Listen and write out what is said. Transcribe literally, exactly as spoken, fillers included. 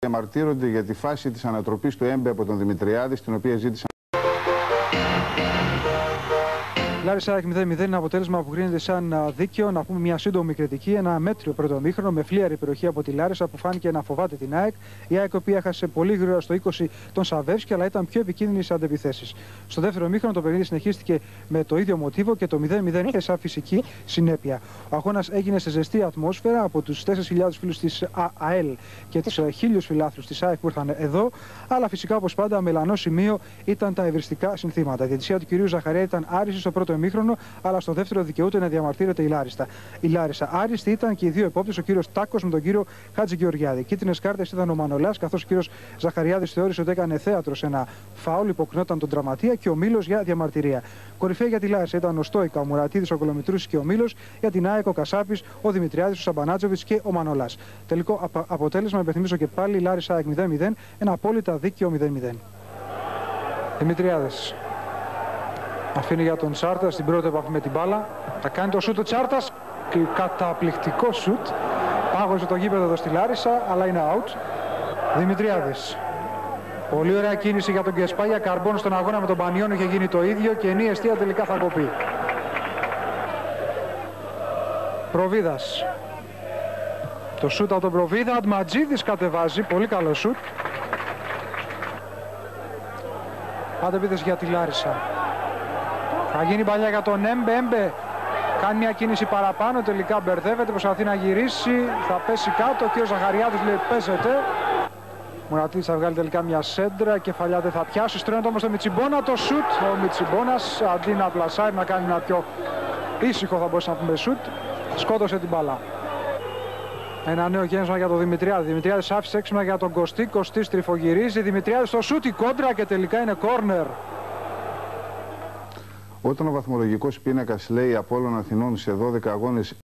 Διαμαρτύρονται για τη φάση της ανατροπής του Έμπε από τον Δημητριάδη, στην οποία ζήτησαν. Λάρισα ΑΕΚ μηδέν μηδέν είναι αποτέλεσμα που κρίνεται σαν δίκαιο. Να πούμε μια σύντομη κριτική. Ένα μέτριο πρώτο μήχρονο με φλίαρη περιοχή από τη Λάρισα που φάνηκε να φοβάται την ΑΕΚ. Η ΑΕΚ, η οποία έχασε πολύ γρήγορα στο είκοσι τον Σαββεύσκι, αλλά ήταν πιο επικίνδυνη σε αντεπιθέσεις. Στο δεύτερο μήχρονο το παιχνίδι συνεχίστηκε με το ίδιο μοτίβο και το μηδέν μηδέν είχε σαν φυσική συνέπεια. Ο αγώνας έγινε σε ζεστή ατμόσφαιρα από τους τέσσερις χιλιάδες φίλους της ΑΕΛ και τους χίλιους φιλάθλους της ΑΕΚ που ήρθαν εδώ. Αλλά φυσικά, όπως πάντα, μελανό σημείο ήταν τα ευριστικά συνθήματα. Η διαιτησία του κυρίου Ζαχαρία ήταν άριστη στο πρώτο ημίχρονο, αλλά στο δεύτερο δικαιούται να διαμαρτύρεται η Λάρισα. Η Λάρισα. Άριστη ήταν και οι δύο επόπτες, ο κύριος Τάκος με τον κύριο Χατζηγεωργιάδη. Κίτρινες κάρτες ήταν ο Μανολάς, καθώς ο κύριος Ζαχαριάδης θεώρησε ότι έκανε θέατρο σε ένα φάουλ, υποκρινόταν τον τραυματία και ο Μήλος για διαμαρτυρία. Κορυφαία για τη Λάρισα ήταν ο Στόικα, ο Μουρατίδης, ο Κολομητρούσης και ο Μήλος. Για την ΑΕΚ, ο Κασάπης, ο Δημητριάδης, ο Σαμπανάτζοβιτς και ο Μανολάς. Τελικό απο αποτέλεσμα, υπενθυμίζω και πάλι, η Λάρισα ΑΕΚ μηδέν μηδέν, ένα απόλυτα δίκαιο μηδέν μηδέν. Δημητριάδης. Αφήνει για τον Τσάρτα στην πρώτη επαφή με την μπάλα. Θα κάνει το σούτ ο Τσάρτας. Καταπληκτικό σούτ. Πάγωσε το γήπεδο εδώ στη Λάρισα, αλλά είναι out. Δημητριάδης. Πολύ ωραία κίνηση για τον Κεσπάγια. Καρμπών στον αγώνα με τον Πανιόν είχε γίνει το ίδιο και η αιστεία τελικά θα κοπεί. Προβίδας. Το σούτ από τον Προβίδα. Ατματζίδης κατεβάζει. Πολύ καλό σούτ. Αντεπίθεση για τη Λάρισα. Θα γίνει παλιά για τον Έμπε. Έμπε κάνει μια κίνηση παραπάνω, τελικά μπερδεύεται, προσπαθεί να γυρίσει, θα πέσει κάτω και ο Ζαχαριάδης λέει παίζεται. Μουρατίδης θα βγάλει τελικά μια σέντρα, κεφαλιά δεν θα πιάσει, στρώνεται όμως το Μιτσιμπόνα, το σουτ. Ο Μιτσιμπόνας αντί να πλασάρει, να κάνει ένα πιο ήσυχο, θα μπορούσε να πούμε σουτ, σκότωσε την μπάλα. Ένα νέο γέννησμα για τον Δημητριάδη. Δημητριάδης άφησε έξιμα για τον Κωστή, Κωστής τριφογυρίζει, Δημητριάδης στο σουτ, η κόντρα και τελικά είναι κόρνερ. Όταν ο βαθμολογικός πίνακας λέει Απόλλων Αθηνών σε δώδεκα αγώνες